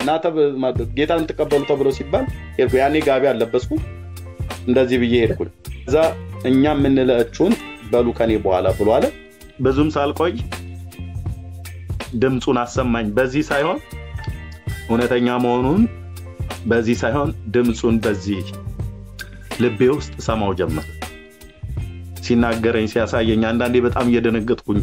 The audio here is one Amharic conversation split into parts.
እናተ ጌታን ተቀበሉ ተብሎ ሲባል ሄድኩ ያኔ ጋቢ አለበስኩ እንደዚህ ብዬ ሄድኩ እዛ እኛ ምንለአችሁን በሉ ከኔ በኋላ ብሎ አለ ብዙም ሳልቆይ ድምጹን አሰማኝ በዚህ ሳይሆን እውነተኛ መሆኑን በዚህ ሳይሆን ድምጹን በዚህ ልቤ ውስጥ ሰማው ጀመረ ሲናገረኝ ሲያሳየኝ አንዳንዴ በጣም እየደነገጥኩኝ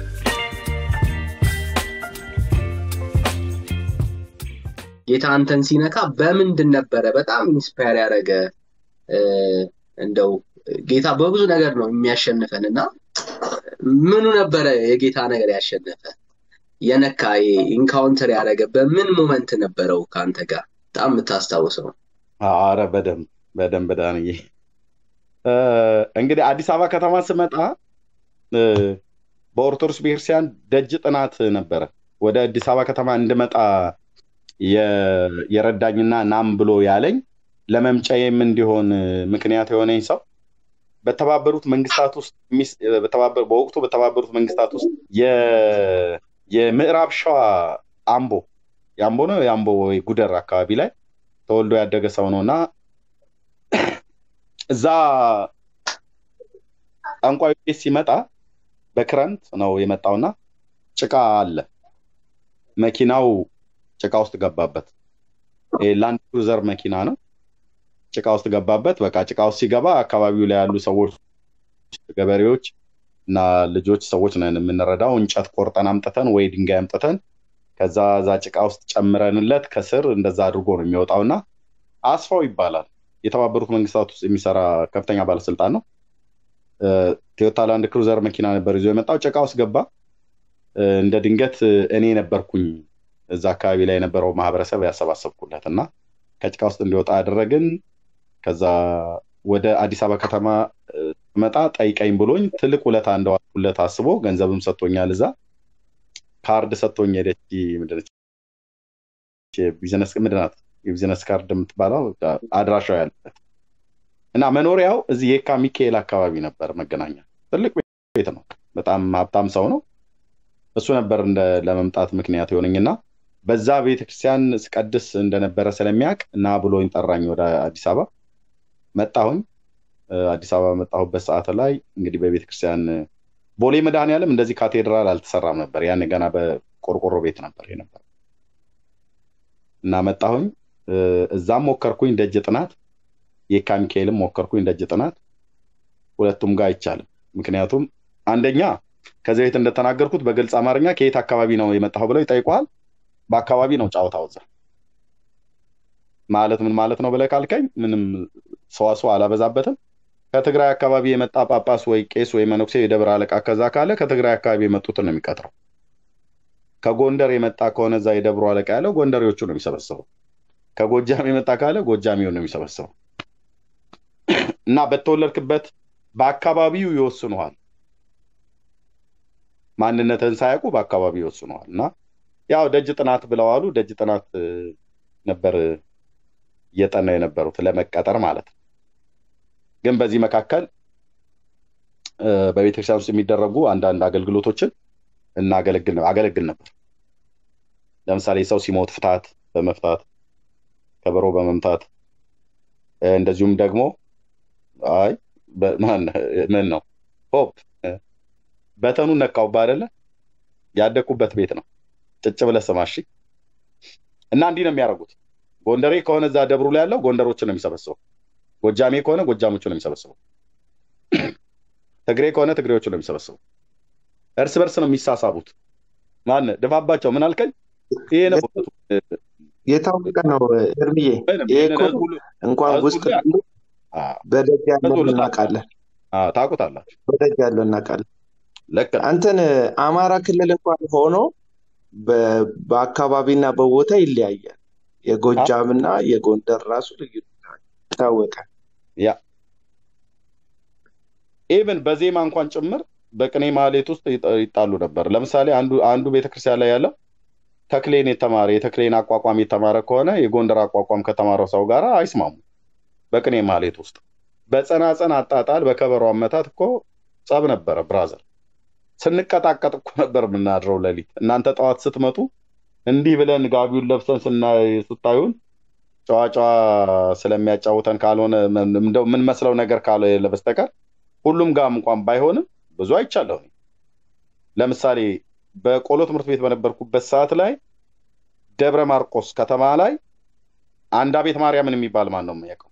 ጌታ አንተን ሲነካ በምንድን ነበር በጣም ኢንስፓየር ያደረገ እንደው ጌታ በብዙ ነገር ነው የሚያሸንፈንና ምኑ ነበር የጌታ ነገር ያሸነፈ የነካ ኢንካውንተር ያደረገ በምን ሞመንት ነበረው ካንተ ጋር በጣም ተታስተዋውሰው አረ በደንብ ዳንዬ እንግዲህ አዲስ አበባ ከተማ ስመጣ በኦርቶዶክስ ቤተክርስቲያን ደጅ ጥናት ነበር ወደ አዲስ አበባ ከተማ እንድመጣ የረዳኝና ናም ብሎ ያለኝ ለመምጫዬም እንዲሆን ምክንያት የሆነኝ ሰው በተባበሩት መንግስታት ውስጥ በወቅቱ በተባበሩት መንግስታት ውስጥ የምዕራብ ሸዋ አምቦ ነው የአምቦ ወይ ጉደር አካባቢ ላይ ተወልዶ ያደገ ሰው ነውና እዛ አንቋይ ሲመጣ በክረንት ነው የመጣውና ጭቃ አለ መኪናው ጭቃ ውስጥ ገባበት ላንድ ክሩዘር መኪና ነው ጭቃ ውስጥ ገባበት በቃ ጭቃ ውስጥ ሲገባ አካባቢው ላይ ያሉ ሰዎች ገበሬዎች እና ልጆች ሰዎች ነን የምንረዳው እንጨት ቆርጠን አምጥተን ወይ ድንጋይ አምጥተን ከዛ ጭቃ ውስጥ ጨምረንለት ከስር እንደዛ አድርጎ ነው የሚወጣውና አስፋው ይባላል የተባበሩት መንግስታት ውስጥ የሚሰራ ከፍተኛ ባለስልጣን ነው ቶዮታ ላንድ ክሩዘር መኪና ነበር ይዞ የመጣው ጭቃ ውስጥ ገባ እንደ ድንገት እኔ ነበርኩኝ እዛ አካባቢ ላይ የነበረው ማህበረሰብ ያሰባሰብኩለትና ከጭቃ ውስጥ እንዲወጣ አደረግን ከዛ ወደ አዲስ አበባ ከተማ መጣ ጠይቀኝ ብሎኝ ትልቅ ውለታ እንደዋልኩለት አስቦ ገንዘብም ሰጥቶኛል እዛ ካርድ ሰጥቶኝ ሄደች ምንድነች የቢዝነስ ካርድ የምትባለው አድራሻው ያለበት እና መኖሪያው እዚህ የካ ሚካኤል አካባቢ ነበር መገናኛ ትልቅ ቤት ነው በጣም ሀብታም ሰው ነው እሱ ነበር ለመምጣት ምክንያት የሆነኝና በዛ ቤተክርስቲያን ስቀድስ እንደነበረ ስለሚያቅ እና ብሎኝ ጠራኝ ወደ አዲስ አበባ መጣሁኝ አዲስ አበባ መጣሁበት ሰዓት ላይ እንግዲህ በቤተክርስቲያን ቦሌ መድኃኔዓለም እንደዚህ ካቴድራል አልተሰራም ነበር ያን ገና በቆርቆሮ ቤት ነበር የነበር እና መጣሁኝ እዛም ሞከርኩኝ ደጅ ጥናት የካ ሚካኤልም ሞከርኩኝ ደጅ ጥናት ሁለቱም ጋር አይቻልም ምክንያቱም አንደኛ ከዚህ ቤት እንደተናገርኩት በግልጽ አማርኛ ከየት አካባቢ ነው የመጣው ብለው ይጠይቋል በአካባቢ ነው ጫውታው እዛ ማለት ምን ማለት ነው ብለህ ካልከኝ ምንም ሰዋሰው አላበዛበትም ከትግራይ አካባቢ የመጣ ጳጳስ ወይ ቄስ ወይ መነኩሴ የደብረ አለቃ ከዛ ካለ ከትግራይ አካባቢ የመጡትን ነው የሚቀጥረው ከጎንደር የመጣ ከሆነ እዛ የደብሩ አለቃ ያለው ጎንደሬዎቹ ነው የሚሰበሰበው ከጎጃም የመጣ ካለ ጎጃሚው ነው የሚሰበሰበው እና በተወለድክበት በአካባቢው ይወስኑሃል ማንነትን ሳያውቁ በአካባቢው ይወስኑሃልና ያው ደጅ ጥናት ብለዋሉ ደጅ ጥናት ነበር እየጠና የነበሩት ለመቀጠር ማለት ግን በዚህ መካከል በቤተክርስቲያን ውስጥ የሚደረጉ አንዳንድ አገልግሎቶችን አገለግል ነበር ለምሳሌ ሰው ሲሞት ፍታት በመፍታት ከበሮ በመምታት እንደዚሁም ደግሞ ምን ነው ሆፕ በተኑ ነካው ባደለ ያደኩበት ቤት ነው ጭጭ ብለህ ስማሽ እና እንዲህ ነው የሚያደርጉት ጎንደሬ ከሆነ እዛ ደብሩ ላይ ያለው ጎንደሮችን ነው የሚሰበስበው ጎጃሜ ከሆነ ጎጃሞችን ነው የሚሰበስበው ትግሬ ከሆነ ትግሬዎችን ነው የሚሰበስበው እርስ በርስ ነው የሚሳሳቡት ማን ደፋባቸው ምን አልከኝ ይሄ ነው የታወቀ ነው እርምዬ እንኳን ውስጥ በደጅ ያለው እናቃለን ታውቁታላችሁ በደጅ ያለው እናቃለን አንተን አማራ ክልል እንኳን ሆኖ በአካባቢና በቦታ ይለያያል የጎጃምና የጎንደር ራሱ ልዩ ታወቀ ያ ኢቭን በዜማ እንኳን ጭምር በቅኔ ማህሌት ውስጥ ይጣሉ ነበር ለምሳሌ አንዱ ቤተክርስቲያን ላይ ያለው ተክሌን የተማረ የተክሌን አቋቋም የተማረ ከሆነ የጎንደር አቋቋም ከተማረው ሰው ጋር አይስማሙ በቅኔ ማህሌት ውስጥ በጸናጸን አጣጣል በከበሮ አመታት እኮ ጸብ ነበር ብራዘር ስንቀጣቀጥ እኮ ነበር ምናድረው ለሊት እናንተ ጣዋት ስትመጡ እንዲህ ብለን ጋቢውን ለብሰን ስታዩን ጨዋጫዋ ስለሚያጫውተን ካልሆነ እንደው ምን መስለው ነገር ካለ በስተቀር ሁሉም ጋም እንኳን ባይሆንም ብዙ አይቻለሁ። ለምሳሌ በቆሎ ትምህርት ቤት በነበርኩበት ሰዓት ላይ ደብረ ማርቆስ ከተማ ላይ አንዳ ቤት ማርያምን የሚባል ማን ነው የሚያውቀው?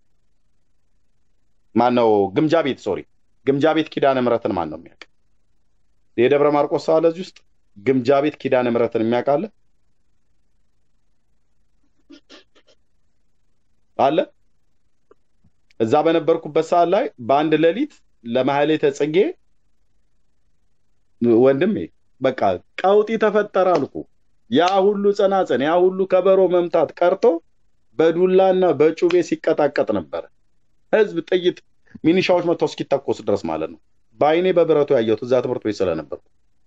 ማን ነው ግምጃ ቤት ኪዳነ ምሕረትን ማን ነው የሚያውቀው? የደብረ ማርቆስ ሰው አለ እዚህ ውስጥ ግምጃ ቤት ኪዳነ ምሕረትን የሚያውቃለ አለ? እዛ በነበርኩበት ሰዓት ላይ በአንድ ሌሊት ለማህሌተ ጽጌ ወንድሜ በቃ ቀውጢ ተፈጠረ አልኩ። ያ ሁሉ ጸናጸን ያ ሁሉ ከበሮ መምታት ቀርቶ በዱላና በጩቤ ሲቀጣቀጥ ነበር ህዝብ። ጥይት ሚኒሻዎች መጥተው እስኪተኮስ ድረስ ማለት ነው። በአይኔ በብረቱ ያየሁት እዛ ትምህርት ቤት ስለነበርኩ።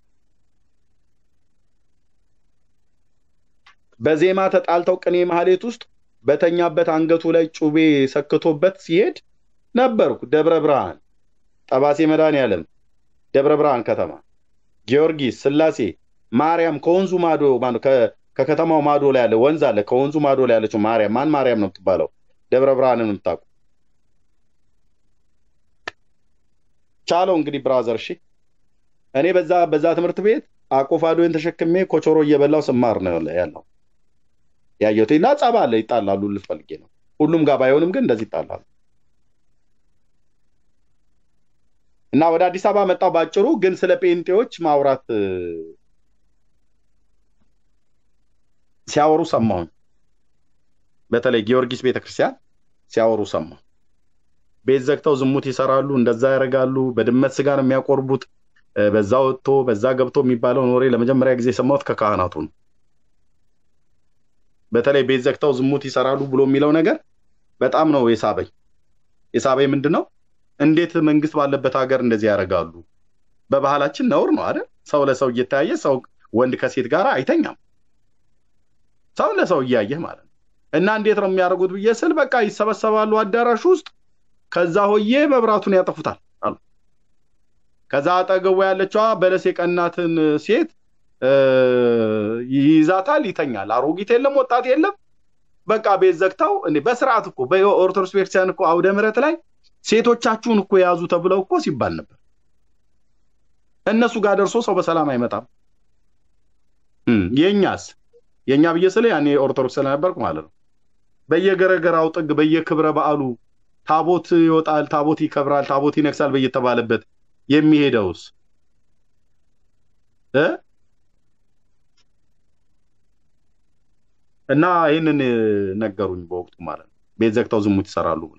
በዜማ ተጣልተው ቅኔ ማህሌት ውስጥ በተኛበት አንገቱ ላይ ጩቤ ሰክቶበት ሲሄድ ነበርኩ። ደብረ ብርሃን ጠባሴ መድኃኔዓለም ደብረ ብርሃን ከተማ ጊዮርጊስ ስላሴ ማርያም ከወንዙ ማዶ ከከተማው ማዶ ላይ ያለ ወንዝ አለ። ከወንዙ ማዶ ላይ ያለችው ማን ማርያም ነው የምትባለው? ደብረ ብርሃንን የምታውቁ ቻለው እንግዲህ ብራዘር። እሺ እኔ በዛ ትምህርት ቤት አቆፋዶን ተሸክሜ ኮቾሮ እየበላው ስማር ነው ያለው ያየሁት። እና ጸብ አለ፣ ይጣላሉ ልፈልጌ ነው። ሁሉም ጋር ባይሆንም ግን እንደዚህ ይጣላሉ። እና ወደ አዲስ አበባ መጣው ባጭሩ። ግን ስለ ጴንጤዎች ማውራት ሲያወሩ ሰማሁኝ። በተለይ ጊዮርጊስ ቤተክርስቲያን ሲያወሩ ሰማሁ። ቤት ዘግተው ዝሙት ይሰራሉ፣ እንደዛ ያደርጋሉ፣ በድመት ስጋ ነው የሚያቆርቡት፣ በዛ ወጥቶ በዛ ገብቶ የሚባለው ኖሬ ለመጀመሪያ ጊዜ ሰማሁት ከካህናቱ ነው። በተለይ ቤት ዘግተው ዝሙት ይሰራሉ ብሎ የሚለው ነገር በጣም ነው የሳበኝ። ምንድነው እንዴት መንግስት ባለበት ሀገር እንደዚህ ያደርጋሉ? በባህላችን ነውር ነው አይደል? ሰው ለሰው እየተያየ ሰው ወንድ ከሴት ጋር አይተኛም፣ ሰው ለሰው እያየ ማለት ነው። እና እንዴት ነው የሚያደርጉት ብዬ ስል በቃ ይሰበሰባሉ አዳራሽ ውስጥ፣ ከዛ ሆዬ መብራቱን ያጠፉታል አሉ። ከዛ አጠገቡ ያለችዋ በለስ የቀናትን ሴት ይዛታል፣ ይተኛል። አሮጊት የለም ወጣት የለም። በቃ ቤት ዘግተው በስርዓት እኮ በኦርቶዶክስ ቤተክርስቲያን እኮ አውደ ምሕረት ላይ ሴቶቻችሁን እኮ ያዙ ተብለው እኮ ሲባል ነበር። እነሱ ጋር ደርሶ ሰው በሰላም አይመጣም። የኛ ብዬ ስለ ያኔ ኦርቶዶክስ ስለነበርኩ ማለት ነው። በየገረገራው ጥግ በየክብረ በዓሉ ታቦት ይወጣል፣ ታቦት ይከብራል፣ ታቦት ይነክሳል በየተባለበት የሚሄደውስ እና ይሄንን ነገሩኝ በወቅቱ ማለት ነው። ቤት ዘግተው ዝሙት ይሰራሉ ብለው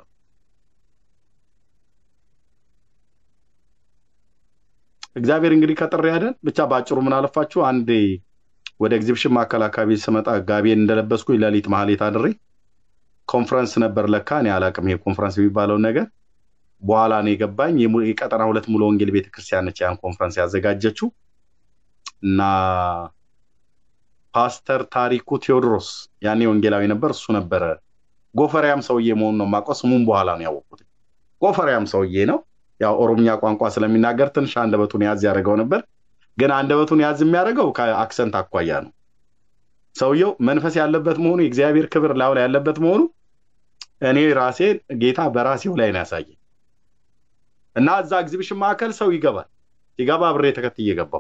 እግዚአብሔር እንግዲህ ከጥሪ አይደል። ብቻ ባጭሩ ምን አለፋችሁ አንዴ ወደ ኤግዚቢሽን ማዕከል አካባቢ ስመጣ ጋቢን እንደለበስኩኝ ሌሊት ማህሌት አድሬ ኮንፈረንስ ነበር ለካ እኔ አላቅም ይሄ ኮንፈረንስ የሚባለው ነገር። በኋላ ነው የገባኝ የቀጠና 2 ሙሉ ወንጌል ቤተክርስቲያን ነች ያን ኮንፈረንስ ያዘጋጀችው። እና ፓስተር ታሪኩ ቴዎድሮስ ያኔ ወንጌላዊ ነበር፣ እሱ ነበረ። ጎፈሪያም ሰውዬ መሆኑን ነው የማውቀው፣ ስሙን በኋላ ነው ያወቅኩት። ጎፈሪያም ሰውዬ ነው። ያው ኦሮምኛ ቋንቋ ስለሚናገር ትንሽ አንደበቱን ያዝ ያደርገው ነበር። ግን አንደበቱን ያዝ የሚያደርገው ከአክሰንት አኳያ ነው። ሰውየው መንፈስ ያለበት መሆኑ የእግዚአብሔር ክብር ላው ላይ ያለበት መሆኑ እኔ ራሴ ጌታ በራሴው ላይ ነው ያሳየኝ። እና እዛ ኤግዚቢሽን ማዕከል ሰው ይገባል፣ ሲገባ አብሬ ተከትዬ ገባው።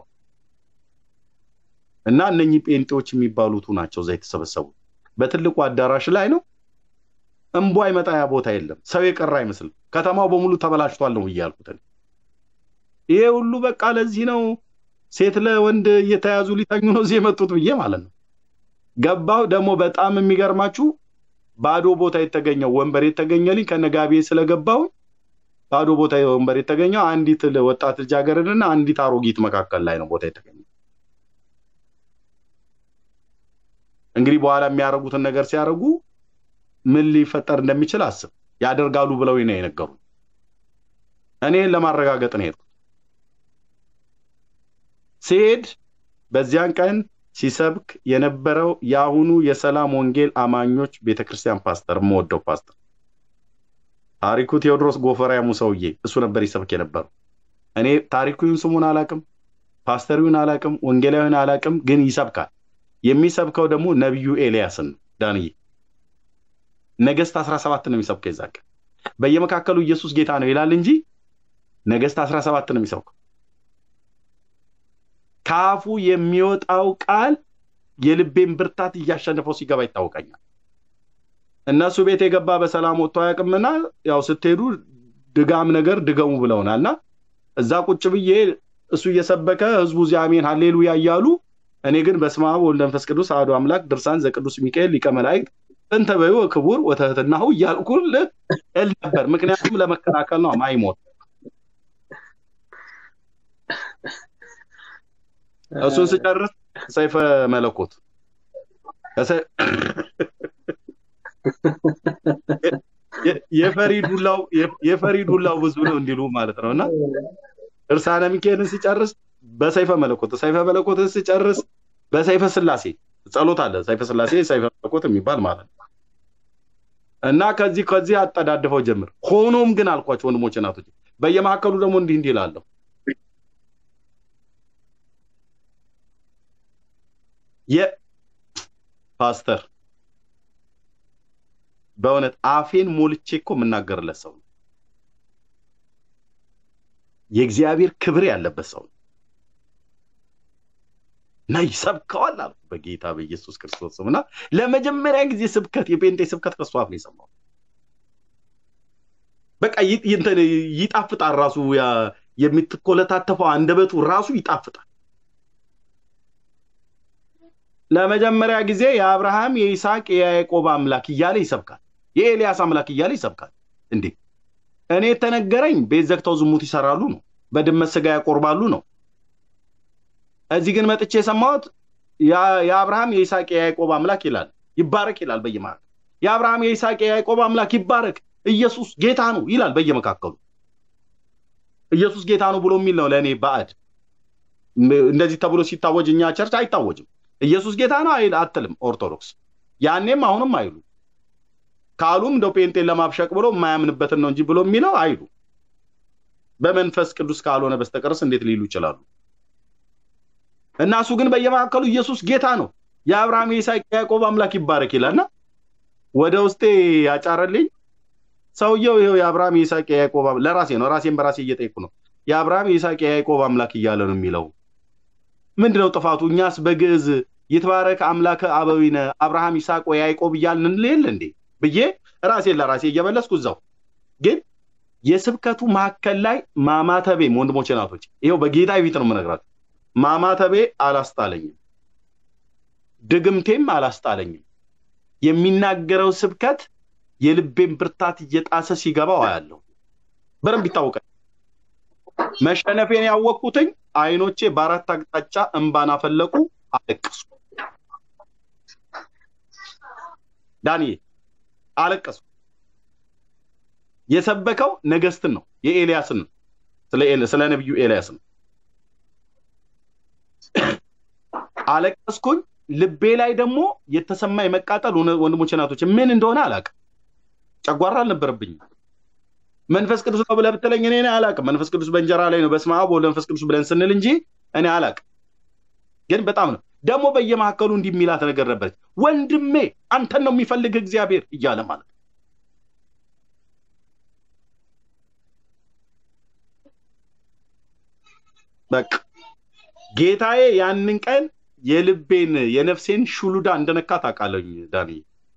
እና እነኚህ ጴንጤዎች የሚባሉት ናቸው እዛ የተሰበሰቡት። በትልቁ አዳራሽ ላይ ነው። እንቧይ መጣያ ቦታ የለም፣ ሰው የቀረ አይመስልም። ከተማው በሙሉ ተበላሽቷል ነው እያልኩት። ይሄ ሁሉ በቃ ለዚህ ነው ሴት ለወንድ እየተያዙ ሊተኙ ነው እዚህ የመጡት ብዬ ማለት ነው። ገባው። ደግሞ በጣም የሚገርማችሁ ባዶ ቦታ የተገኘው ወንበር የተገኘልኝ ከነጋቢ ስለገባው ባዶ ቦታ ወንበር የተገኘው አንዲት ወጣት ልጃገረድና አንዲት አሮጊት መካከል ላይ ነው ቦታ የተገኘው። እንግዲህ በኋላ የሚያደርጉትን ነገር ሲያደርጉ ምን ሊፈጠር እንደሚችል አስብ ያደርጋሉ ብለው ነው የነገሩኝ። እኔ ለማረጋገጥ ነው የሄድኩት። ሲሄድ በዚያን ቀን ሲሰብክ የነበረው ያሁኑ የሰላም ወንጌል አማኞች ቤተክርስቲያን ፓስተር ሞደው ፓስተር ታሪኩ ቴዎድሮስ ጎፈሪያሙ ሰውዬ እሱ ነበር ይሰብክ የነበረው። እኔ ታሪኩን ስሙን አላቅም፣ ፓስተሩን አላቅም፣ ወንጌላዊውን አላቅም፣ ግን ይሰብካል። የሚሰብከው ደግሞ ነብዩ ኤልያስን ዳንዬ ነገስት 17 ነው የሚሰብከው ይዛቀ በየመካከሉ ኢየሱስ ጌታ ነው ይላል እንጂ ነገስት 17 ነው የሚሰብከው ካፉ የሚወጣው ቃል የልቤን ብርታት እያሸነፈው ሲገባ ይታወቀኛል እነሱ ቤት የገባ በሰላም ወጥቶ ያቅምና ያው ስትሄዱ ድጋም ነገር ድገሙ ብለውናልና እዛ ቁጭ ብዬ እሱ እየሰበከ ህዝቡ ዚአሜን ሃሌሉያ እያሉ እኔ ግን በስመ አብ ወወልድ ወመንፈስ ቅዱስ አሐዱ አምላክ ድርሳን ዘቅዱስ ሚካኤል ሊቀ መላእክት እንተ በይው ክቡር ወተህትናሁ እያልኩል እል ነበር ምክንያቱም ለመከራከል ነው ማይሞት እሱን ሲጨርስ ሰይፈ መለኮት የፈሪዱላው ብዙ ነው እንዲሉ ማለት ነውና እርሳነ ሚካኤልን ሲጨርስ በሰይፈ መለኮትን ሲጨርስ በሰይፈ ስላሴ ጸሎት አለ ሰይፈ ስላሴ ሰይፈ መለኮት የሚባል ማለት ነው እና ከዚህ አጠዳድፈው ጀምር ሆኖም ግን አልኳቸው ወንድሞቼ እናቶቼ በየማከሉ ደግሞ እንዲህ ይላልው ፓስተር በእውነት አፌን ሞልቼ እኮ የምናገርለት ሰው የእግዚአብሔር ክብር ያለበት ሰው ናይ ሰብከዋል አልኩ በጌታ በኢየሱስ ክርስቶስ ስምና ለመጀመሪያ ጊዜ ስብከት የጴንጤ ስብከት ከሱ አፍ ነው የሰማው በቃ ይጣፍጣል ራሱ የምትኮለታተፈው አንደበቱ ራሱ ይጣፍጣል ለመጀመሪያ ጊዜ የአብርሃም የይስሐቅ የያዕቆብ አምላክ እያለ ይሰብካል የኤልያስ አምላክ እያለ ይሰብካል እንዴ እኔ ተነገረኝ በዘክተው ዝሙት ይሰራሉ ነው በድመት ስጋ ያቆርባሉ ነው እዚህ ግን መጥቼ ሰማሁት የአብርሃም የይስሐቅ የያዕቆብ አምላክ ይላል ይባረክ ይላል በየማከሉ የአብርሃም የይስሐቅ የያዕቆብ አምላክ ይባረክ ኢየሱስ ጌታ ነው ይላል በየመካከሉ ኢየሱስ ጌታ ነው ብሎ የሚል ነው ለኔ ባዕድ እንደዚህ ተብሎ ሲታወጅኛ ቸርች አይታወጅም ኢየሱስ ጌታ ነው አይል አትልም ኦርቶዶክስ ያኔም አሁንም አይሉ ካሉም እንደው ጴንጤን ለማብሸቅ ብሎ የማያምንበትን ነው እንጂ ብሎ የሚለው አይሉ በመንፈስ ቅዱስ ካልሆነ በስተቀርስ እንዴት ሊሉ ይችላሉ እናሱ ግን በየማከሉ ኢየሱስ ጌታ ነው የአብርሃም የይስሐቅ የያዕቆብ አምላክ ይባረክ ይላልና ወደ ውስጤ ያጫረልኝ ሰውየው ይሄው የአብርሃም የይስሐቅ የያዕቆብ ለራሴ ነው ራሴን በራሴ እየጠየቁ ነው የአብርሃም የይስሐቅ የያዕቆብ አምላክ እያለ ነው የሚለው ምንድነው ጥፋቱ እኛስ በግዕዝ ይትባረክ አምላከ አበዊነ አብርሃም ይስሐቅ ወያዕቆብ እያልን እንል እንዴ ብዬ ራሴን ለራሴ እየመለስኩ እዛው ግን የስብከቱ ማከል ላይ ማማተቤ ወንድሞቼ ናቶች ይሄው በጌታ ፊት ነው የምነግራችሁ ማማተቤ አላስጣለኝም ድግምቴም አላስጣለኝም የሚናገረው ስብከት የልቤን ብርታት እየጣሰ ሲገባው አያለው በረም ይታወቃል መሸነፌን ያወቅኩትኝ አይኖቼ በአራት አቅጣጫ እንባና ፈለቁ አለቀሱ ዳኒ አለቀሱ የሰበከው ነገስትን ነው የኤልያስን ስለ ነብዩ ኤልያስን አለቀስኩኝ ልቤ ላይ ደግሞ የተሰማይ መቃጠል ወንድሞቼ ናቶች ምን እንደሆነ አላውቅም ጨጓራ አልነበረብኝ መንፈስ ቅዱስ ነው ብለህ ብትለኝ እኔ አላውቅም መንፈስ ቅዱስ በእንጀራ ላይ ነው በስመ አብ ወወልድ ወመንፈስ ቅዱስ ብለን ስንል እንጂ እኔ አላውቅም ግን በጣም ነው ደግሞ በየማከሉ እንዲሚላት ነገር ነበር ወንድሜ አንተን ነው የሚፈልግ እግዚአብሔር እያለ ማለት በቃ ጌታዬ ያንን ቀን የልቤን የነፍሴን ሹሉዳ እንደነካ ታውቃለኝ ዳኒ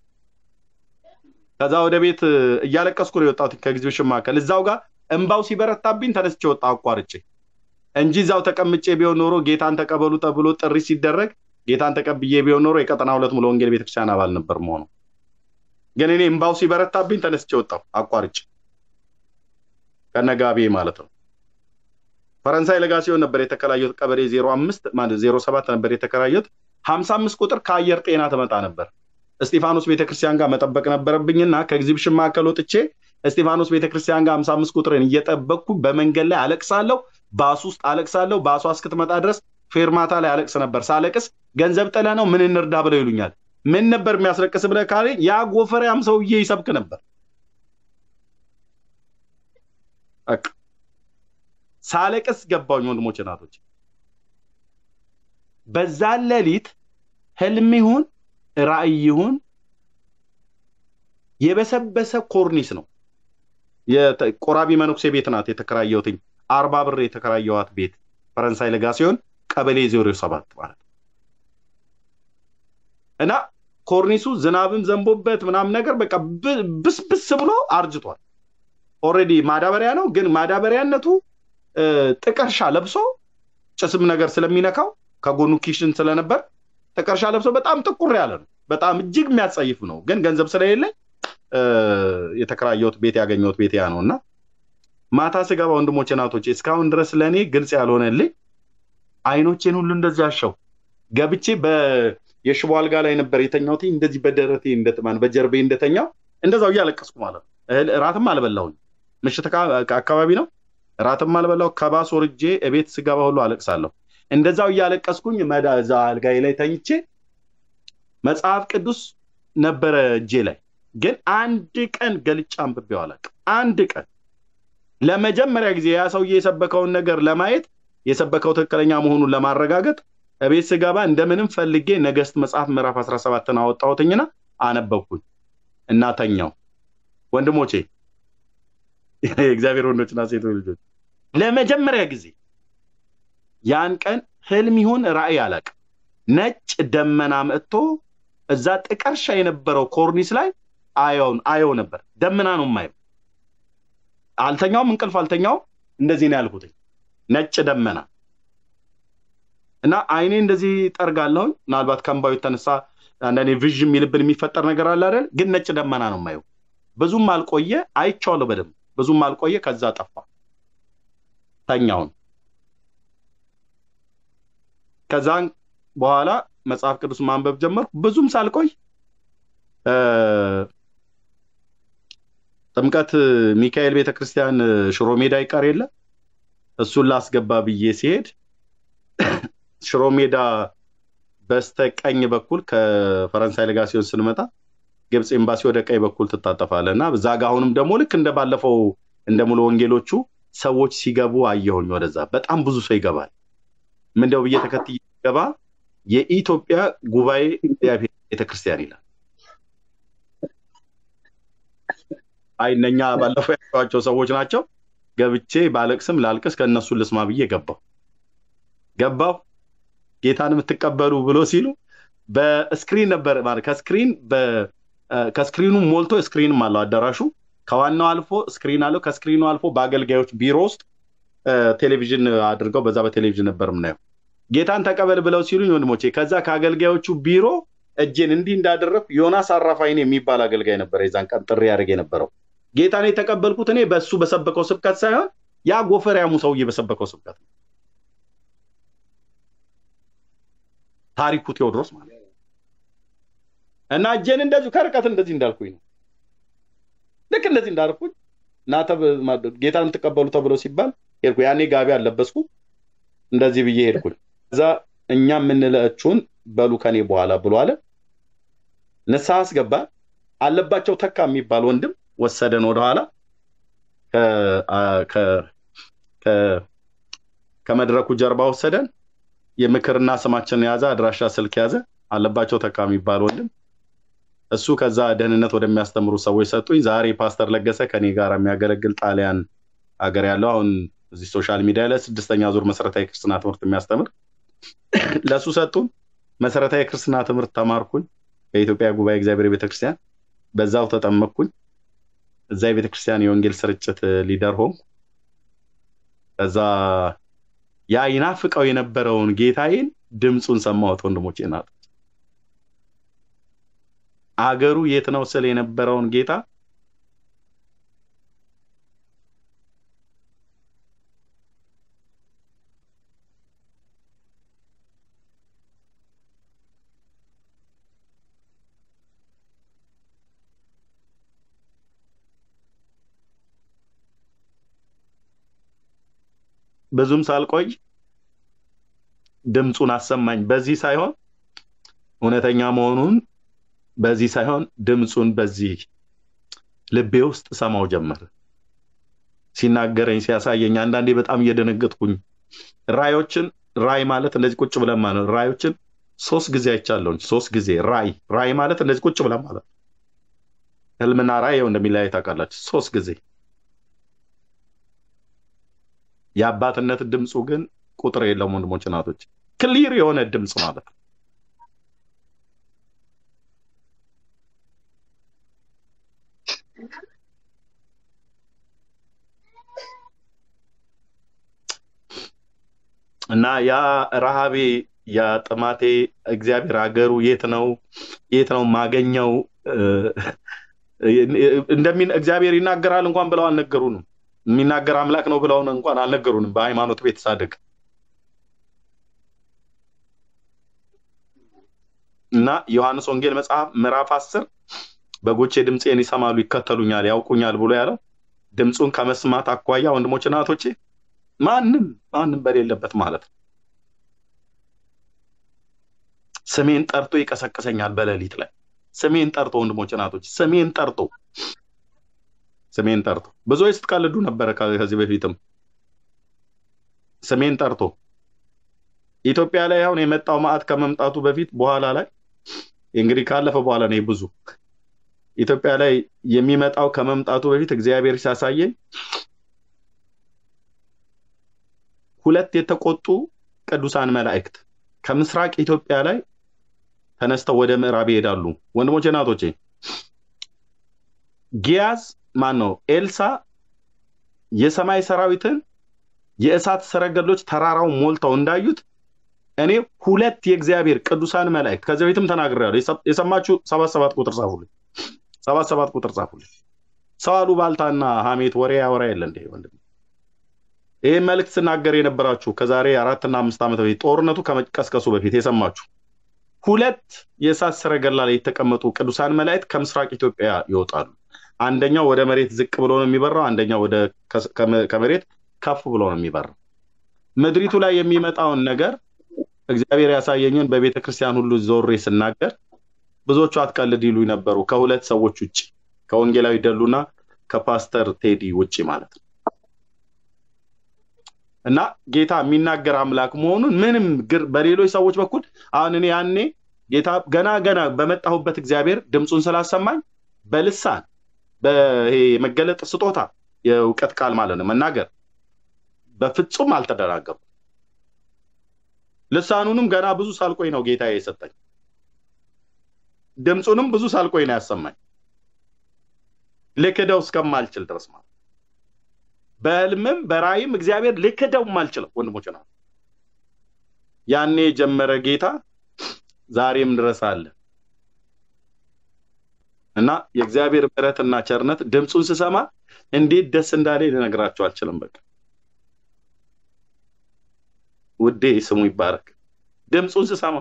ከዛ ወደ ቤት እያለቀስኩ ነው የወጣሁት ከግዚው ሽማከል እዛው ጋር እንባው ሲበረታብኝ ተነስቼ ወጣ አቋርጬ እንጂ እዛው ተቀምጬ ቢሆን ኖሮ ጌታን ተቀበሉ ተብሎ ጥሪ ሲደረግ ጌታን ተቀብዬ ቢሆን ኖሮ የቀጠና ሁለት ሙሉ ወንጌል ቤተክርስቲያን አባል ነበር መሆኑ ግን እኔ እንባው ሲበረታብኝ ተነስቼ ወጣሁ አቋርጬ ከነጋቤ ማለት ነው ፈረንሳይ ለጋሲዮን ነበር የተከራየሁት ቀበሌ 05 ማለት 07 ነበር የተከራየሁት 55 ቁጥር ከአየር ጤና ተመጣ ነበር እስጢፋኖስ ቤተክርስቲያን ጋር መጠበቅ ነበረብኝና ከኤግዚቢሽን ማዕከል ወጥቼ እስጢፋኖስ ቤተክርስቲያን ጋር 55 ቁጥርን እየጠበቅኩ በመንገድ ላይ አለቅሳለሁ ባስ ውስጥ አለቅሳለሁ ባሷ እስክትመጣ ድረስ ፌርማታ ላይ አለቅስ ነበር ሳለቅስ ገንዘብ ጠለ ነው ምን እንርዳ ብለው ይሉኛል ምን ነበር የሚያስለቅስ ብለ ካለ ያ ጎፈሪያም ሰውዬ ይሰብክ ነበር ሳለቅስ ገባኝ ወንድሞቼ ናቶች በዛ ሌሊት ህልም ይሁን ራእይ ይሁን የበሰበሰ ኮርኒስ ነው። የቆራቢ መነኩሴ ቤት ናት የተከራየሁትኝ 40 ብር የተከራየዋት ቤት ፈረንሳይ ለጋ ሲሆን ቀበሌ 07 ማለት እና ኮርኒሱ ዝናብም ዘንቦበት ምናምን ነገር በቃ ብስብስ ብሎ አርጅቷል። ኦሬዲ ማዳበሪያ ነው፣ ግን ማዳበሪያነቱ ጥቅርሻ ለብሶ ጭስም ነገር ስለሚነካው ከጎኑ ኪሽን ስለነበር ጥቅርሻ ለብሶ በጣም ጥቁር ያለ ነው። በጣም እጅግ የሚያጸይፍ ነው። ግን ገንዘብ ስለሌለኝ የተከራየሁት ቤት ያገኘሁት ቤት ያ ነውና ማታ ስገባ ወንድሞቼ እናቶቼ እስካሁን ድረስ ለኔ ግልጽ ያልሆነልኝ አይኖቼን ሁሉ እንደዚህ አሻው ገብቼ የሽቦ አልጋ ላይ ነበር የተኛሁት። እንደዚህ በደረቴ እንደተማን በጀርቤ እንደተኛው እንደዛው እያለቀስኩ ማለት ነው። ራትም አልበላሁኝ። ምሽት አካባቢ ነው። ራትም አልበላሁ። ከባስ ወርጄ እቤት ስገባ ሁሉ አለቅሳለሁ። እንደዛው እያለቀስኩኝ መዳዛ አልጋዬ ላይ ተኝቼ መጽሐፍ ቅዱስ ነበረ እጄ ላይ፣ ግን አንድ ቀን ገልጫ አንብቤው አላውቅም። አንድ ቀን ለመጀመሪያ ጊዜ ያ ሰውዬ የሰበከውን ነገር ለማየት የሰበከው ትክክለኛ መሆኑን ለማረጋገጥ እቤት ስገባ እንደምንም ፈልጌ ነገስት መጽሐፍ ምዕራፍ 17ን አወጣሁትኝና አነበብኩኝ እና ተኛው። ወንድሞቼ የእግዚአብሔር ወንዶችና ሴቶች ልጆች ለመጀመሪያ ጊዜ ያን ቀን ህልም ይሁን ራእይ አላውቅም፣ ነጭ ደመና መጥቶ እዛ ጥቅርሻ የነበረው ኮርኒስ ላይ አየው ነበር። ደመና ነው የማየው። አልተኛውም፣ እንቅልፍ አልተኛውም። እንደዚህ ነው ያልኩት፣ ነጭ ደመና እና አይኔ እንደዚህ ጠርጋለሁ። ምናልባት ከንባዩ ተነሳ አንዳንዴ ቪዥን የሚልብን የሚፈጠር ነገር አለ አይደል? ግን ነጭ ደመና ነው የማየው። ብዙም አልቆየ፣ አይቼዋለሁ በደንብ። ብዙም አልቆየ፣ ከዛ ጠፋ። ተኛውን። ከዛን በኋላ መጽሐፍ ቅዱስ ማንበብ ጀመርኩ። ብዙም ሳልቆይ ጥምቀት ሚካኤል ቤተክርስቲያን ሽሮ ሜዳ ይቀር የለ እሱን ላስገባ ብዬ ሲሄድ ሽሮ ሜዳ በስተቀኝ በኩል ከፈረንሳይ ሌጋሲዮን ስንመጣ ግብጽ ኤምባሲ ወደ ቀኝ በኩል ትታጠፋለና በዛጋ አሁንም ደግሞ ልክ እንደባለፈው እንደሙሉ ወንጌሎቹ ሰዎች ሲገቡ አየሁኝ። ወደዛ በጣም ብዙ ሰው ይገባል። ምንድነው ብዬ ተከትዬ ገባ። የኢትዮጵያ ጉባኤ እግዚአብሔር ቤተክርስቲያን ይላል። አይነኛ ባለፈው ያቸው ሰዎች ናቸው። ገብቼ ባለቅስም ላልቅስ ከነሱ ልስማ ብዬ ገባው። ጌታን የምትቀበሉ ብሎ ሲሉ በስክሪን ነበር ማለት ከስክሪኑ ሞልቶ ስክሪንም አለው አዳራሹ። ከዋናው አልፎ ስክሪን አለው። ከስክሪኑ አልፎ በአገልጋዮች ቢሮ ውስጥ ቴሌቪዥን አድርገው በዛ በቴሌቪዥን ነበር ምናየው። ጌታን ተቀበል ብለው ሲሉኝ ወንድሞቼ ከዛ ከአገልጋዮቹ ቢሮ እጄን እንዲህ እንዳደረኩ ዮናስ አራፋይን የሚባል አገልጋይ ነበር የዛን ቀን ጥሪ ያደርግ የነበረው። ጌታን የተቀበልኩት እኔ በሱ በሰበከው ስብከት ሳይሆን ያ ጎፈሪያሙ ሰውዬ በሰበከው ስብከት ነው። ታሪኩ ቴዎድሮስ ማለት እና እጄን እንደዚህ ከርቀት እንደዚህ እንዳልኩኝ ነው። ልክ እንደዚህ እንዳልኩኝ ጌታን ተቀበሉ ተብሎ ሲባል ሄድኩ። ያኔ ጋቢ አለበስኩ። እንደዚህ ብዬ ሄድኩኝ። እዛ እኛ ምንለአችሁን በሉ ከኔ በኋላ ብሎ አለ። ንስሐ አስገባ። አለባቸው ተካ የሚባል ወንድም ወሰደን ወደ ኋላ ከመድረኩ ጀርባ ወሰደን። የምክርና ስማችን ያዘ፣ አድራሻ ስልክ ያዘ። አለባቸው ተካ የሚባል ወንድም እሱ ከዛ ደህንነት ወደሚያስተምሩ ሰዎች ሰጡኝ። ዛሬ ፓስተር ለገሰ ከኔ ጋር የሚያገለግል ጣሊያን ሀገር ያለው አሁን እዚህ ሶሻል ሚዲያ ላይ 6ኛ ዙር መሰረታዊ ክርስትና ትምህርት የሚያስተምር ለሱ ሰጡን። መሰረታዊ ክርስትና ትምህርት ተማርኩኝ በኢትዮጵያ ጉባኤ እግዚአብሔር ቤተክርስቲያን። በዛው ተጠመቅኩኝ። እዛ የቤተክርስቲያን የወንጌል ስርጭት ሊደር ሆንኩ። ከዛ ያ ይናፍቀው የነበረውን ጌታዬን ድምጹን ሰማሁት ወንድሞቼ ናት። አገሩ የት ነው ስለ የነበረውን ጌታ ብዙም ሳልቆይ ድምጹን አሰማኝ። በዚህ ሳይሆን እውነተኛ መሆኑን በዚህ ሳይሆን ድምጹን በዚህ ልቤ ውስጥ ሰማው ጀመረ። ሲናገረኝ ሲያሳየኝ አንዳንዴ በጣም እየደነገጥኩኝ ራይ ማለት እንደዚህ ቁጭ ብለን ማለት ራዮችን ሶስት ጊዜ አይቻለሁ። ሶስት ጊዜ ራይ ማለት እንደዚህ ቁጭ ብላ ማለት ህልምና ራይ እንደሚለያይ ታውቃላችሁ። ሶስት ጊዜ የአባትነት ድምፁ ግን ቁጥር የለውም ወንድሞች እናቶች፣ ክሊር የሆነ ድምፅ ማለት ነው። እና ያ ረሃቤ ያ ጥማቴ እግዚአብሔር ሀገሩ የት ነው ማገኘው እግዚአብሔር ይናገራል እንኳን ብለው አልነገሩንም። የሚናገር አምላክ ነው ብለው እንኳን አልነገሩንም። በሃይማኖት ቤት ሳድግ እና ዮሐንስ ወንጌል መጽሐፍ ምዕራፍ 10 በጎቼ ድምፄን ይሰማሉ ይከተሉኛል ያውቁኛል ብሎ ያለው ድምፁን ከመስማት አኳያ ወንድሞች እናቶቼ ማንም በሌለበት ማለት ነው። ስሜን ጠርቶ ይቀሰቅሰኛል በሌሊት ላይ ስሜን ጠርቶ ወንድሞች እናቶች ስሜን ጠርቶ ብዙዎች ስትቀልዱ ነበር ከዚህ በፊትም ስሜን ጠርቶ ኢትዮጵያ ላይ አሁን የመጣው ማዕት ከመምጣቱ በፊት በኋላ ላይ እንግዲህ ካለፈ በኋላ ነው ብዙ ኢትዮጵያ ላይ የሚመጣው ከመምጣቱ በፊት እግዚአብሔር ሲያሳየኝ ሁለት የተቆጡ ቅዱሳን መላእክት ከምስራቅ ኢትዮጵያ ላይ ተነስተው ወደ ምዕራብ ይሄዳሉ። ወንድሞቼ እናቶቼ ጊያዝ ማነው ኤልሳ የሰማይ ሰራዊትን የእሳት ሰረገሎች ተራራው ሞልተው እንዳዩት እኔ ሁለት የእግዚአብሔር ቅዱሳን መላእክት ከዚህ በፊትም ተናግሬያለሁ። የሰማችሁ 77 ቁጥር ጻፉልኝ። 77 ቁጥር ጻፉልኝ። ሰው አሉባልታና ሐሜት ወሬ ያወራ የለ እንዴ ወንድም? ይሄ መልእክት ስናገር የነበራችሁ ከዛሬ 4 እና 5 ዓመት በፊት ጦርነቱ ከመቀስቀሱ በፊት የሰማችሁ ሁለት የእሳት ሰረገላ ላይ የተቀመጡ ቅዱሳን መላእክት ከምስራቅ ኢትዮጵያ ይወጣሉ። አንደኛው ወደ መሬት ዝቅ ብሎ ነው የሚበራው፣ አንደኛው ወደ ከመሬት ከፍ ብሎ ነው የሚበራው። ምድሪቱ ላይ የሚመጣውን ነገር እግዚአብሔር ያሳየኝን በቤተክርስቲያን ሁሉ ዞሬ ስናገር ብዙዎቹ አትቀልድ ይሉ ነበሩ፣ ከሁለት ሰዎች ውጪ ከወንጌላዊ ደሉና ከፓስተር ቴዲ ውጪ ማለት ነው። እና ጌታ የሚናገር አምላክ መሆኑን ምንም በሌሎች ሰዎች በኩል አሁን እኔ ያኔ ጌታ ገና በመጣሁበት እግዚአብሔር ድምፁን ስላሰማኝ በልሳን በይሄ መገለጥ ስጦታ የእውቀት ቃል ማለት ነው መናገር በፍጹም አልተደራገርኩም። ልሳኑንም ገና ብዙ ሳልቆይ ነው ጌታ የሰጠኝ። ድምፁንም ብዙ ሳልቆይ ነው ያሰማኝ ልክደው እስከማልችል ድረስ ማለት በህልምም በራእይም እግዚአብሔር ልክደው ማልችለው ወንድሞች ነው። ያኔ ጀመረ ጌታ ዛሬም ድረስ አለ። እና የእግዚአብሔር ምሕረትና ቸርነት ድምፁን ስሰማ እንዴት ደስ እንዳለኝ ልነግራችሁ አልችልም። በቃ ውዴ ስሙ ይባረክ። ድምፁን ስሰማ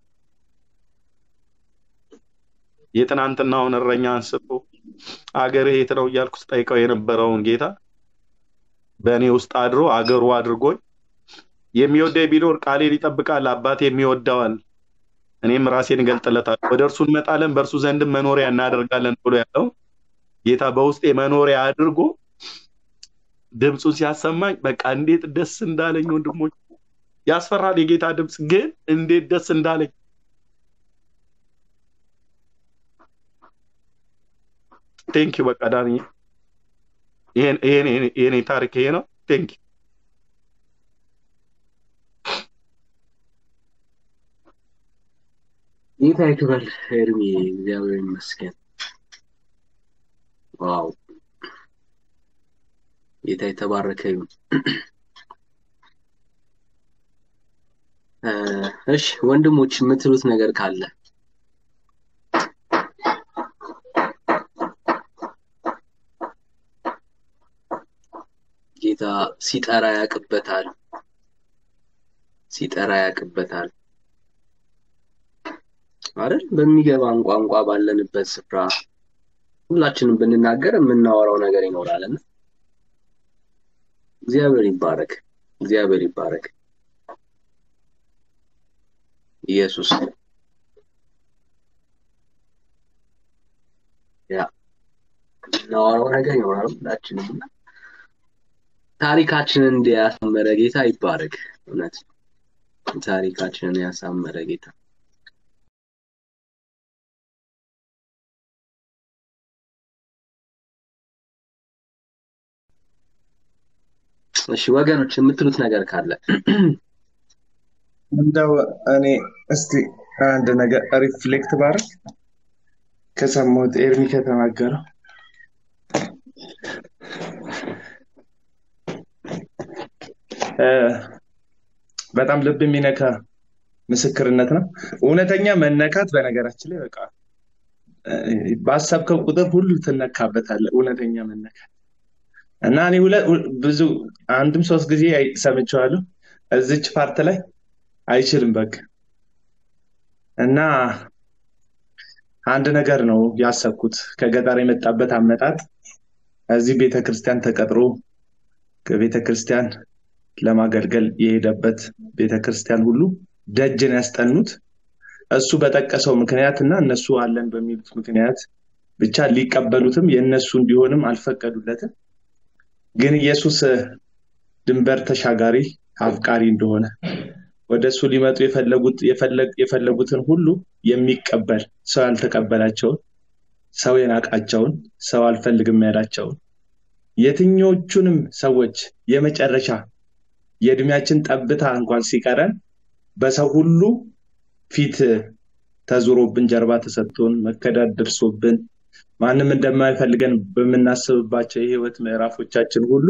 የትናንትናውን እረኛ አንስቶ አገርህ የት ነው እያልኩ ስጠይቀው የነበረውን ጌታ በእኔ ውስጥ አድሮ አገሩ አድርጎኝ የሚወደኝ ቢኖር ቃሌን ይጠብቃል፣ አባቴ የሚወደዋል፣ እኔም ራሴን እገልጥለታለሁ፣ ወደ እርሱ እንመጣለን፣ በእርሱ ዘንድ መኖሪያ እናደርጋለን ብሎ ያለው ጌታ በውስጤ መኖሪያ አድርጎ ድምፁን ሲያሰማኝ በቃ እንዴት ደስ እንዳለኝ ወንድሞች። ያስፈራል የጌታ ድምፅ ግን እንዴት ደስ እንዳለኝ። ቴንክ ዩ በቃ ዳኒ ይሄኔ ታሪክ ይሄ ነው። ቴንክ ዩ ጌታ ይክበር። ኤርሚ እግዚአብሔር ይመስገን። ዋው ጌታ የተባረከ ይሁን። እሺ ወንድሞች የምትሉት ነገር ካለ ጌታ ሲጠራ ያቅበታል አይደል? በሚገባን ቋንቋ ባለንበት ስፍራ ሁላችንም ብንናገር የምናወራው ነገር ይኖራልና እግዚአብሔር ይባረክ። ኢየሱስ የምናወራው ነገር ይኖራል ሁላችንም። ታሪካችንን እንዲያሳመረ ጌታ ይባረክ። እውነት ታሪካችንን ያሳመረ ጌታ እሺ ወገኖች የምትሉት ነገር ካለ እንደው እኔ እስቲ አንድ ነገር ሪፍሌክት ባርክ ከሰማሁት ኤርሚ ከተናገረው በጣም ልብ የሚነካ ምስክርነት ነው። እውነተኛ መነካት በነገራችን ላይ በቃ ባሰብከው ቁጥር ሁሉ ትነካበታለህ። እውነተኛ መነካት እና እኔ ብዙ አንድም 3 ጊዜ ሰምቼዋለሁ። እዚች ፓርት ላይ አይችልም በቃ እና አንድ ነገር ነው ያሰብኩት። ከገጠር የመጣበት አመጣጥ እዚህ ቤተክርስቲያን ተቀጥሮ ከቤተክርስቲያን ለማገልገል የሄደበት ቤተክርስቲያን ሁሉ ደጅን ያስጠኑት እሱ በጠቀሰው ምክንያትና እነሱ አለን በሚሉት ምክንያት ብቻ ሊቀበሉትም የነሱ እንዲሆንም አልፈቀዱለትም። ግን ኢየሱስ ድንበር ተሻጋሪ አፍቃሪ እንደሆነ ወደሱ ሊመጡ የፈለጉትን ሁሉ የሚቀበል ሰው ያልተቀበላቸውን ሰው የናቃቸውን ሰው አልፈልግም ያላቸውን የትኞቹንም ሰዎች የመጨረሻ የእድሜያችን ጠብታ እንኳን ሲቀረን በሰው ሁሉ ፊት ተዙሮብን ጀርባ ተሰጥቶን መከዳት ደርሶብን ማንም እንደማይፈልገን በመናስብባቸው የህይወት ምዕራፎቻችን ሁሉ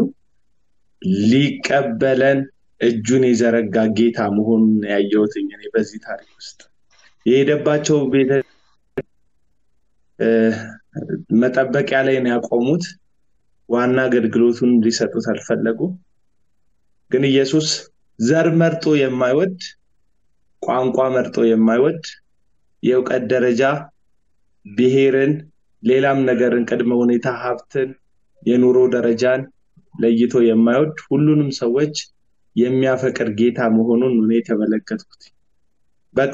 ሊቀበለን እጁን የዘረጋ ጌታ መሆኑን ያየሁት እኔ በዚህ ታሪክ ውስጥ የሄደባቸው ቤተ መጠበቂያ ላይ ነው ያቆሙት። ዋና አገልግሎቱን ሊሰጡት አልፈለጉ። ግን ኢየሱስ ዘር መርጦ የማይወድ ቋንቋ መርጦ የማይወድ የእውቀት ደረጃ ብሔርን ሌላም ነገርን ቅድመ ሁኔታ ሀብትን የኑሮ ደረጃን ለይቶ የማይወድ ሁሉንም ሰዎች የሚያፈቅር ጌታ መሆኑን ነው የተመለከትኩት። በቃ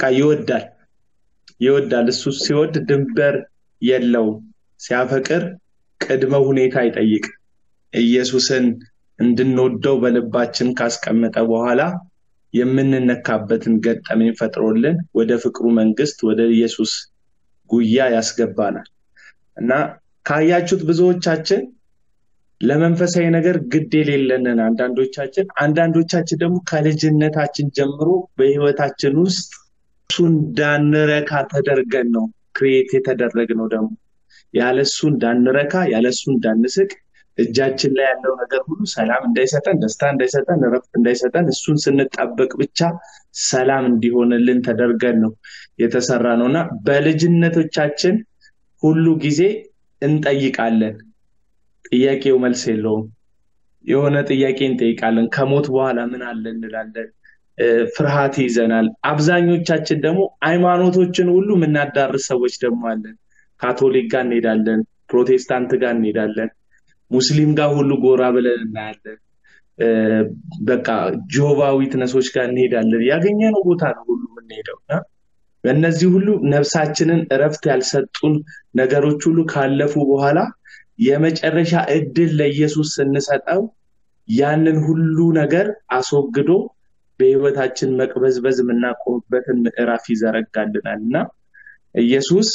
ይወዳል። እሱ ሲወድ ድንበር የለው። ሲያፈቅር ቅድመ ሁኔታ አይጠይቅ። ኢየሱስን እንድንወደው በልባችን ካስቀመጠ በኋላ የምንነካበትን ገጠመኝ ፈጥሮልን ወደ ፍቅሩ መንግስት ወደ ኢየሱስ ጉያ ያስገባናል። እና ካያችሁት ብዙዎቻችን ለመንፈሳዊ ነገር ግድ የሌለንን አንዳንዶቻችን ደግሞ ከልጅነታችን ጀምሮ በህይወታችን ውስጥ እሱ እንዳንረካ ተደርገን ነው ክሬት የተደረግነው። ደግሞ ያለሱ እንዳንረካ ያለሱ እንዳንስቅ እጃችን ላይ ያለው ነገር ሁሉ ሰላም እንዳይሰጠን ደስታ እንዳይሰጠን ረፍት እንዳይሰጠን እሱን ስንጣበቅ ብቻ ሰላም እንዲሆንልን ተደርገን ነው የተሰራነውና በልጅነቶቻችን ሁሉ ጊዜ እንጠይቃለን። ጥያቄው መልስ የለውም። የሆነ ጥያቄ እንጠይቃለን። ከሞት በኋላ ምን አለ እንላለን። ፍርሃት ይዘናል። አብዛኞቻችን ደግሞ ሃይማኖቶችን ሁሉ ምናዳርስ ሰዎች ደግሞ አለን። ካቶሊክ ጋር እንሄዳለን፣ ፕሮቴስታንት ጋር እንሄዳለን፣ ሙስሊም ጋር ሁሉ ጎራ ብለን እናያለን። በቃ ጆባ ዊትነሶች ጋር እንሄዳለን። ያገኘነው ቦታ ነው ሁሉ የምንሄደውና በእነዚህ ሁሉ ነፍሳችንን እረፍት ያልሰጡን ነገሮች ሁሉ ካለፉ በኋላ የመጨረሻ እድል ለኢየሱስ ስንሰጠው ያንን ሁሉ ነገር አስወግዶ በህይወታችን መቅበዝበዝ የምናቆምበትን ምዕራፍ ይዘረጋልናልና ኢየሱስ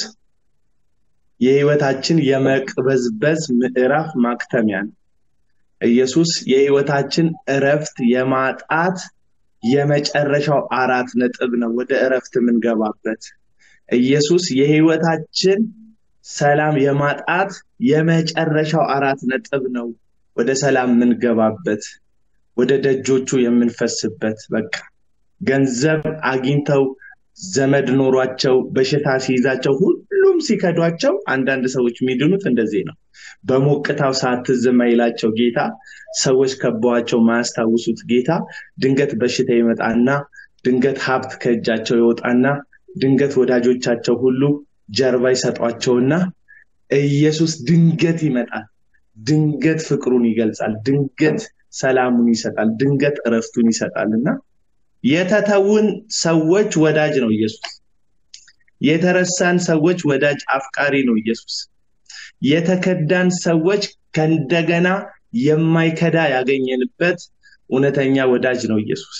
የህይወታችን የመቅበዝበዝ ምዕራፍ ማክተሚያ ነው። ኢየሱስ የህይወታችን እረፍት የማጣት የመጨረሻው 4 ነጥብ ነው ወደ እረፍት የምንገባበት። ኢየሱስ የህይወታችን ሰላም የማጣት የመጨረሻው 4 ነጥብ ነው ወደ ሰላም የምንገባበት፣ ወደ ደጆቹ የምንፈስበት። በቃ ገንዘብ አግኝተው ዘመድ ኖሯቸው በሽታ ሲይዛቸው ሁሉም ሲከዷቸው አንዳንድ ሰዎች የሚድኑት እንደዚህ ነው። በሞቅታው ሰዓት ዝም አይላቸው ጌታ፣ ሰዎች ከበዋቸው ማያስታውሱት ጌታ ድንገት በሽታ ይመጣና ድንገት ሀብት ከእጃቸው ይወጣና ድንገት ወዳጆቻቸው ሁሉ ጀርባ ይሰጧቸውና ኢየሱስ ድንገት ይመጣል። ድንገት ፍቅሩን ይገልጻል፣ ድንገት ሰላሙን ይሰጣል፣ ድንገት እረፍቱን ይሰጣልና የተተውን ሰዎች ወዳጅ ነው ኢየሱስ። የተረሳን ሰዎች ወዳጅ አፍቃሪ ነው ኢየሱስ። የተከዳን ሰዎች ከእንደገና የማይከዳ ያገኘንበት እውነተኛ ወዳጅ ነው ኢየሱስ።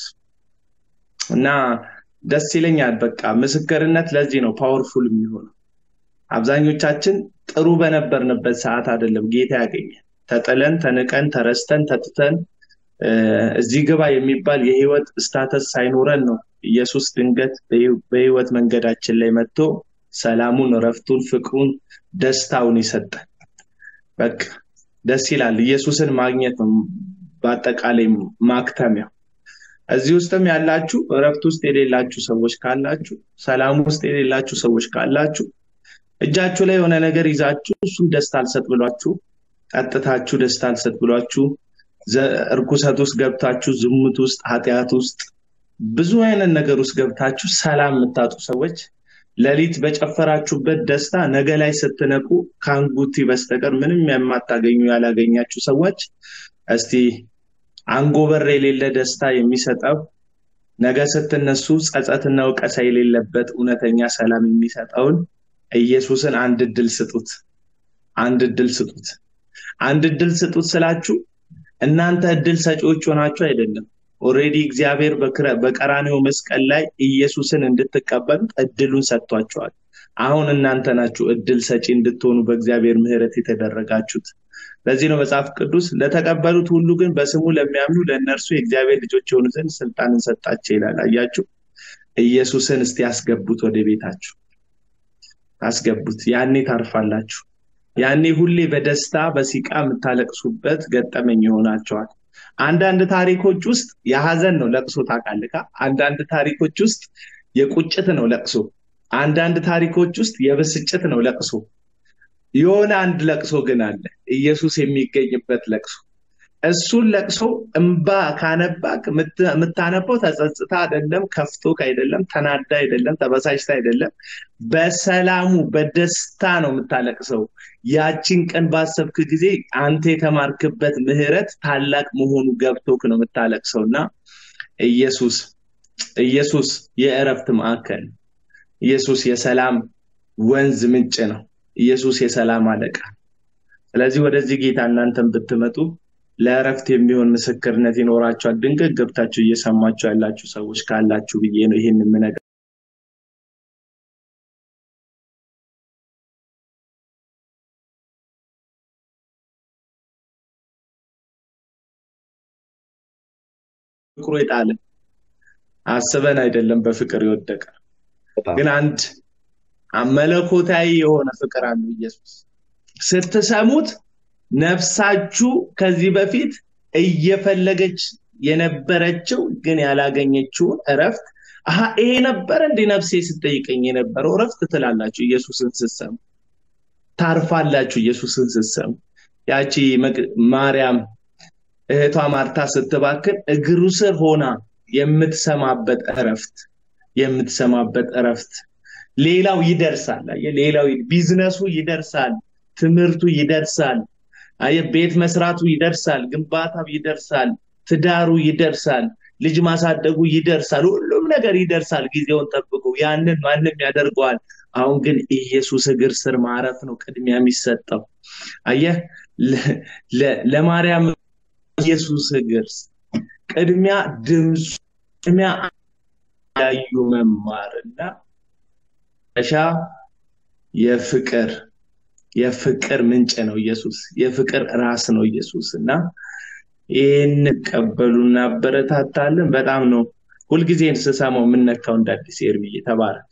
እና ደስ ይለኛል። በቃ ምስክርነት ለዚህ ነው ፓወርፉል የሚሆነው። አብዛኞቻችን ጥሩ በነበርንበት ሰዓት አይደለም ጌታ ያገኘን። ተጥለን ተንቀን ተረስተን ተትተን እዚህ ግባ የሚባል የህይወት ስታተስ ሳይኖረን ነው ኢየሱስ ድንገት በህይወት መንገዳችን ላይ መጥቶ ሰላሙን ረፍቱን ፍቅሩን ደስታውን ይሰጣል በቃ ደስ ይላል ኢየሱስን ማግኘት ነው በአጠቃላይ ማክተሚያ እዚህ ውስጥም ያላችሁ ረፍት ውስጥ የሌላችሁ ሰዎች ካላችሁ ሰላም ውስጥ የሌላችሁ ሰዎች ካላችሁ እጃችሁ ላይ የሆነ ነገር ይዛችሁ እሱን ደስታ አልሰጥ ብሏችሁ ቀጥታችሁ ደስታ አልሰጥ ብሏችሁ እርኩሰት ውስጥ ገብታችሁ ዝሙት ውስጥ ኃጢያት ውስጥ ብዙ አይነት ነገር ውስጥ ገብታችሁ ሰላም የምታጡ ሰዎች ለሊት በጨፈራችሁበት ደስታ ነገ ላይ ስትነቁ ካንጉቲ በስተቀር ምንም የማታገኙ ያላገኛችሁ ሰዎች እስቲ አንጎበር የሌለ ደስታ የሚሰጠው ነገ ስትነሱ ጸጸትና ወቀሳ የሌለበት እውነተኛ ሰላም የሚሰጠውን ኢየሱስን አንድ ድል ስጡት አንድ ድል ስጡት ስላችሁ እናንተ ድል ሰጪዎች ሆናችሁ አይደለም ኦሬዲ እግዚአብሔር በቀራንዮ መስቀል ላይ ኢየሱስን እንድትቀበሉ እድሉን ሰጥቷቸዋል አሁን እናንተ ናችሁ እድል ሰጪ እንድትሆኑ በእግዚአብሔር ምህረት የተደረጋችሁት ለዚህ ነው መጽሐፍ ቅዱስ ለተቀበሉት ሁሉ ግን በስሙ ለሚያምኑ ለእነርሱ የእግዚአብሔር ልጆች የሆኑ ዘንድ ስልጣንን ሰጣቸው ይላል አያችሁ ኢየሱስን እስቲ ያስገቡት ወደ ቤታችሁ አስገቡት ያኔ ታርፋላችሁ ያኔ ሁሌ በደስታ በሲቃ የምታለቅሱበት ገጠመኝ ይሆናችኋል አንዳንድ ታሪኮች ውስጥ የሐዘን ነው ለቅሶ ታቃልካ አንዳንድ ታሪኮች ውስጥ የቁጭት ነው ለቅሶ አንዳንድ ታሪኮች ውስጥ የብስጭት ነው ለቅሶ የሆነ አንድ ለቅሶ ግን አለ ኢየሱስ የሚገኝበት ለቅሶ እሱን ለቅሶ እንባ ካነባክ ምታነበው ተጸጽታ አይደለም ከፍቶክ አይደለም ተናዳ አይደለም ተበሳጭታ አይደለም በሰላሙ በደስታ ነው ምታለቅሰው ያቺን ቀን ባሰብክ ጊዜ አንተ የተማርክበት ምህረት ታላቅ መሆኑ ገብቶክ ነው ምታለቅሰውና ኢየሱስ የእረፍት ማዕከል ኢየሱስ የሰላም ወንዝ ምንጭ ነው ኢየሱስ የሰላም አለቃ ስለዚህ ወደዚህ ጌታ እናንተም ብትመጡ ለእረፍት የሚሆን ምስክርነት ይኖራችኋል ድንገት ገብታችሁ እየሰማችሁ ያላችሁ ሰዎች ካላችሁ ብዬ ነው ይሄንን ምነገር ፍቅሩ ይጣለ አስበን አይደለም በፍቅር ይወደቀ ግን አንድ አመለኮታዊ የሆነ ፍቅር አለ ኢየሱስ ስትሰሙት ነፍሳችሁ ከዚህ በፊት እየፈለገች የነበረችው ግን ያላገኘችው እረፍት ይሄ ነበር እንደ ነፍሴ ስትጠይቀኝ የነበረው እረፍት ትላላችሁ ኢየሱስን ስትሰሙ ታርፋላችሁ ኢየሱስን ስትሰሙ ያቺ ማርያም እህቷ ማርታ ስትባክን እግሩ ስር ሆና የምትሰማበት እረፍት ሌላው ይደርሳል ሌላው ቢዝነሱ ይደርሳል ትምርቱ ይደርሳል ቤት መስራቱ ይደርሳል ግንባታው ይደርሳል ትዳሩ ይደርሳል ልጅ ማሳደጉ ይደርሳል ሁሉም ነገር ይደርሳል ጊዜውን ጠብቁ ያንን ማንንም ያደርገዋል አሁን ግን ኢየሱስ እግር ስር ማረፍ ነው ቅድሚያ የሚሰጠው አየህ ለማርያም ኢየሱስ እግር ቅድሚያ ድምጽ ቅድሚያ ያዩ መማርና የፍቅር ምንጭ ነው ኢየሱስ የፍቅር ራስ ነው ኢየሱስና ይሄን ቀበሉና በረታታለን በጣም ነው ሁሉ ጊዜ እንስሳማው ምንነካው እንዳዲስ ኤርሚዬ ተባረክ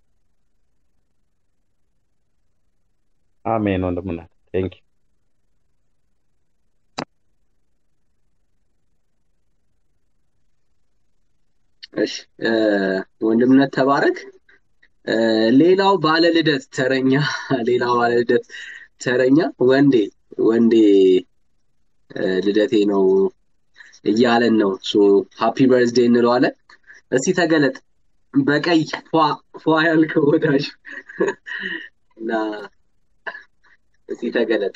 አሜን ወንድምና ቴንክ ዩ እሺ ወንድምነት ተባረክ ሌላው ባለ ልደት ተረኛ ወንዴ ልደቴ ነው እያለን ነው ሃፒ በርዝዴይ እንለዋለን እስቲ ተገለጥ በቀይ ፏ ያልከው ወዳጅ እና እስቲ ተገለጥ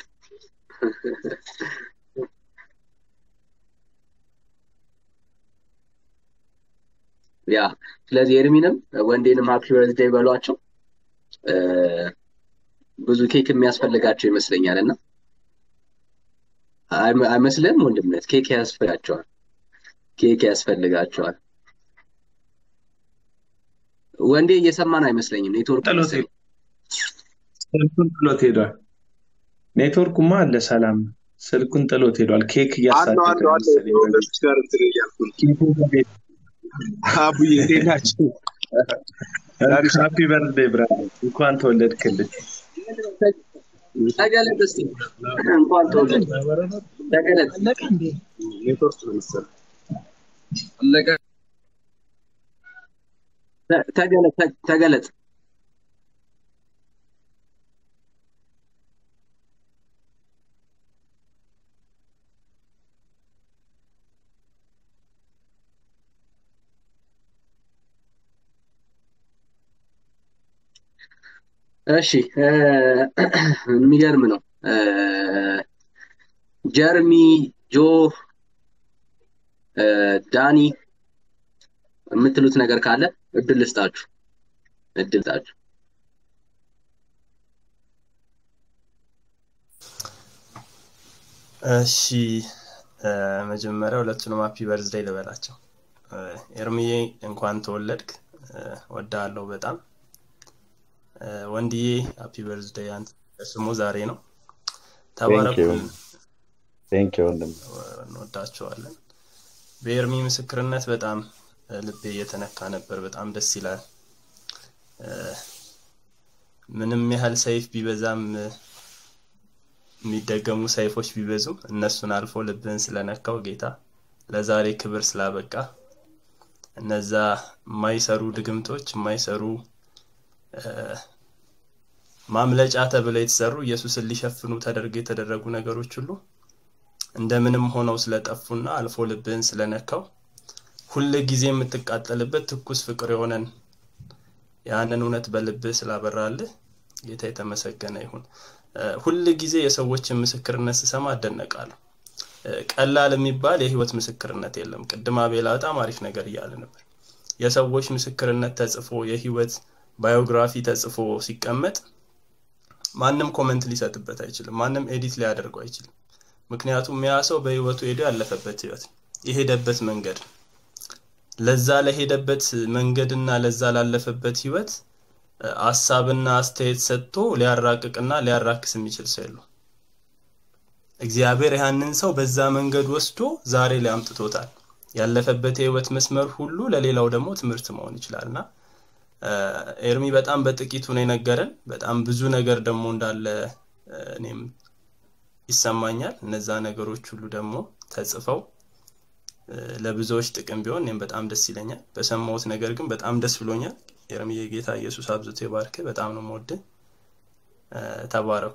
ያ ስለዚህ ኤርሚንም ወንዴንም ሃፒ በርዝዴይ በሏቸው ብዙ ኬክ የሚያስፈልጋቸው ይመስለኛልና አይመስልም ወንድምነት ኬክ ያስፈልጋቸዋል ወንዴ እየሰማን አይመስለኝም ኔትወርክ ኔትወርኩማ አለ ሰላም ስልኩን ጥሎት ሄዷል። ኬክ አለው እያሳደደ አለው ነው አለው መሰለኝ በቤት። ወገኖች ጋር እንትን እያልኩ ነው። ኬኩ በቤት። አቡዬ እንዴት ናችሁ? ሃፒ በርዝዴይ ብራዘር፣ እንኳን ተወለድክልን። ተገለጥ እስቲ እንኳን ተወለድ ተገለጥ ኔትወርክ ነው መሰለኝ። ተገለጥ እሺ የሚገርም ነው። ጀርሚ ጆ ዳኒ የምትሉት ነገር ካለ እድል ልስጣችሁ። እሺ መጀመሪያ ሁለቱንም ሃፒ በርዝዴይ ልበላቸው። ኤርሚዬ እንኳን ተወለድክ፣ ወዳለው በጣም ወንድዬ ሃፒ በርዝዴይ። አንተ ስሙ ዛሬ ነው። ተባረኩ። ቴንክ ዩ ወንድም፣ እንወዳቸዋለን። በኤርሚ ምስክርነት በጣም ልቤ እየተነካ ነበር። በጣም ደስ ይላል። ምንም ያህል ሰይፍ ቢበዛም የሚደገሙ ሰይፎች ቢበዙ እነሱን አልፎ ልብን ስለነካው ጌታ ለዛሬ ክብር ስላበቃ እነዛ የማይሰሩ ድግምቶች የማይሰሩ ማምለጫ ተብለው የተሰሩ ኢየሱስን ሊሸፍኑ ተደርገው የተደረጉ ነገሮች ሁሉ እንደምንም ሆነው ስለጠፉና አልፎ ልብን ስለነካው ሁሉ ጊዜ የምትቃጠልበት ትኩስ ፍቅር የሆነን ያንን እውነት በልብህ ስላበራልህ ጌታ የተመሰገነ ይሁን። ሁሉ ጊዜ የሰዎችን ምስክርነት ስሰማ አደነቃለሁ። ቀላል የሚባል የህይወት ምስክርነት የለም። ቅድም አቤላ በጣም አሪፍ ነገር እያለ ነበር። የሰዎች ምስክርነት ተጽፎ የህይወት ባዮግራፊ ተጽፎ ሲቀመጥ ማንም ኮሜንት ሊሰጥበት አይችልም። ማንም ኤዲት ሊያደርገው አይችልም። ምክንያቱም ያ ሰው በህይወቱ ሄዶ ያለፈበት ህይወት የሄደበት መንገድ ለዛ ለሄደበት መንገድና ለዛ ላለፈበት ህይወት ሐሳብና አስተያየት ሰጥቶ ሊያራቅቅና ሊያራክስ የሚችል ሰው የለው። እግዚአብሔር ያንን ሰው በዛ መንገድ ወስዶ ዛሬ ላይ አምጥቶታል። ያለፈበት ህይወት መስመር ሁሉ ለሌላው ደግሞ ትምህርት መሆን ይችላልና ኤርሚ በጣም በጥቂቱ ነው የነገረን። በጣም ብዙ ነገር ደግሞ እንዳለ እኔም ይሰማኛል። እነዛ ነገሮች ሁሉ ደግሞ ተጽፈው ለብዙዎች ጥቅም ቢሆን እኔም በጣም ደስ ይለኛል። በሰማሁት ነገር ግን በጣም ደስ ብሎኛል። ኤርሚ የጌታ ኢየሱስ አብዝቶ ይባርክ። በጣም ነው የምወድህ። ተባረኩ።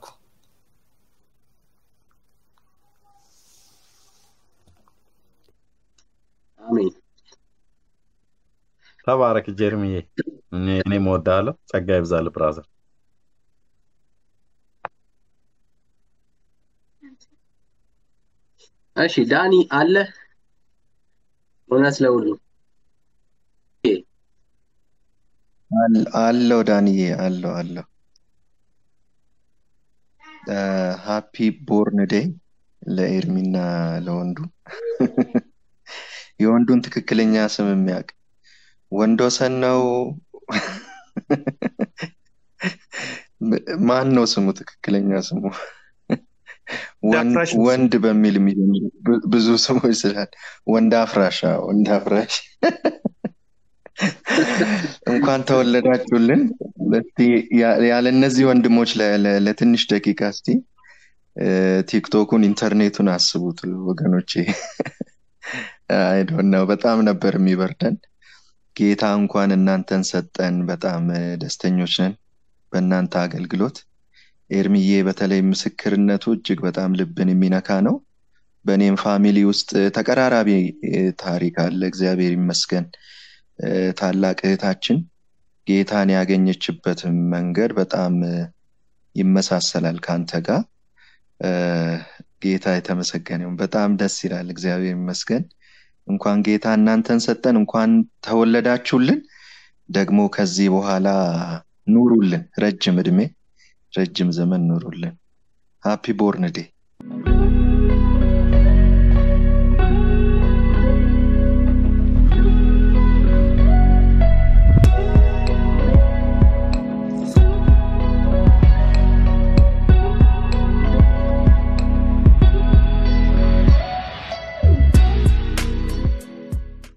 አሜን። ተባረክ ጀርሚዬ። እኔ እወድሃለሁ። ጸጋ ይብዛልህ ብራዘር። እሺ ዳኒ አለ እውነት ለሁሉ አለው ዳንዬ አለው ሃፒ ቦርን ዴይ ለኤርሚና ለወንዱ የወንዱን ትክክለኛ ስም የሚያውቅ ወንዶሰን ነው። ማን ነው ስሙ? ትክክለኛ ስሙ ወንድ በሚል ብዙ ስሞች ስላል ወንድ አፍራሽ እንኳን ተወለዳችሁልን። ያለ እነዚህ ወንድሞች ለትንሽ ደቂቃ እስቲ ቲክቶኩን ኢንተርኔቱን አስቡት ወገኖቼ። አይ ዶንት ኖ በጣም ነበር የሚበርደን። ጌታ እንኳን እናንተን ሰጠን። በጣም ደስተኞች ነን በእናንተ አገልግሎት። ኤርሚዬ በተለይ ምስክርነቱ እጅግ በጣም ልብን የሚነካ ነው። በእኔም ፋሚሊ ውስጥ ተቀራራቢ ታሪክ አለ። እግዚአብሔር ይመስገን። ታላቅ እህታችን ጌታን ያገኘችበት መንገድ በጣም ይመሳሰላል ካንተ ጋር። ጌታ የተመሰገነ ይሁን። በጣም ደስ ይላል። እግዚአብሔር ይመስገን። እንኳን ጌታ እናንተን ሰጠን፣ እንኳን ተወለዳችሁልን። ደግሞ ከዚህ በኋላ ኑሩልን፣ ረጅም እድሜ ረጅም ዘመን ኑሩልን። ሃፒ ቦርን ዴይ